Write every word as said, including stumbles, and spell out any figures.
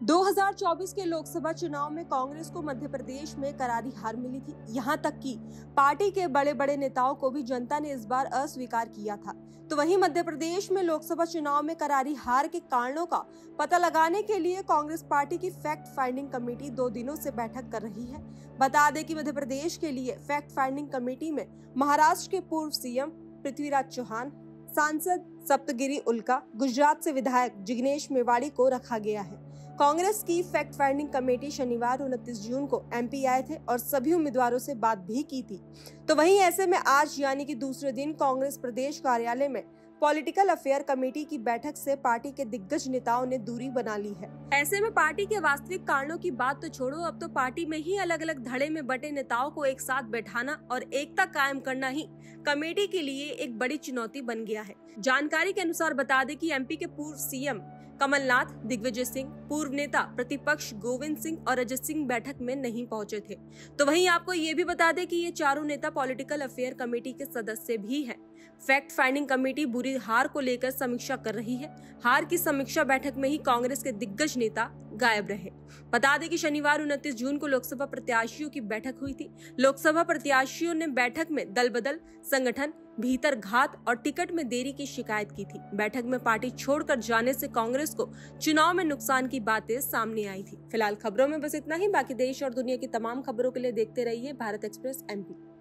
दो हज़ार चौबीस के लोकसभा चुनाव में कांग्रेस को मध्य प्रदेश में करारी हार मिली थी। यहां तक कि पार्टी के बड़े बड़े नेताओं को भी जनता ने इस बार अस्वीकार किया था। तो वहीं मध्य प्रदेश में लोकसभा चुनाव में करारी हार के कारणों का पता लगाने के लिए कांग्रेस पार्टी की फैक्ट फाइंडिंग कमेटी दो दिनों से बैठक कर रही है। बता दें कि मध्य प्रदेश के लिए फैक्ट फाइंडिंग कमेटी में महाराष्ट्र के पूर्व सीएम पृथ्वीराज चौहान, सांसद सप्तगिरी उल्का, गुजरात से विधायक जिग्नेश मेवाड़ी को रखा गया है। कांग्रेस की फैक्ट फाइंडिंग कमेटी शनिवार उनतीस जून को एमपी आए थे और सभी उम्मीदवारों से बात भी की थी। तो वहीं ऐसे में आज यानी कि दूसरे दिन कांग्रेस प्रदेश कार्यालय में पॉलिटिकल अफेयर कमेटी की बैठक से पार्टी के दिग्गज नेताओं ने दूरी बना ली है। ऐसे में पार्टी के वास्तविक कारणों की बात तो छोड़ो, अब तो पार्टी में ही अलग अलग धड़े में बटे नेताओं को एक साथ बैठाना और एकता कायम करना ही कमेटी के लिए एक बड़ी चुनौती बन गया है। जानकारी के अनुसार बता दें कि एमपी के पूर्व सीएम कमलनाथ, दिग्विजय सिंह, पूर्व नेता प्रतिपक्ष गोविंद सिंह और अजित सिंह बैठक में नहीं पहुंचे थे। तो वहीं आपको ये भी बता दें कि ये चारों नेता पॉलिटिकल अफेयर कमेटी के सदस्य भी हैं। फैक्ट फाइंडिंग कमेटी बुरी हार को लेकर समीक्षा कर रही है। हार की समीक्षा बैठक में ही कांग्रेस के दिग्गज नेता गायब रहे। बता दें कि शनिवार उनतीस जून को लोकसभा प्रत्याशियों की बैठक हुई थी। लोकसभा प्रत्याशियों ने बैठक में दल बदल, संगठन, भीतर घात और टिकट में देरी की शिकायत की थी। बैठक में पार्टी छोड़कर जाने से कांग्रेस को चुनाव में नुकसान की बातें सामने आई थी। फिलहाल खबरों में बस इतना ही। बाकी देश और दुनिया की तमाम खबरों के लिए देखते रहिए भारत एक्सप्रेस एमपी।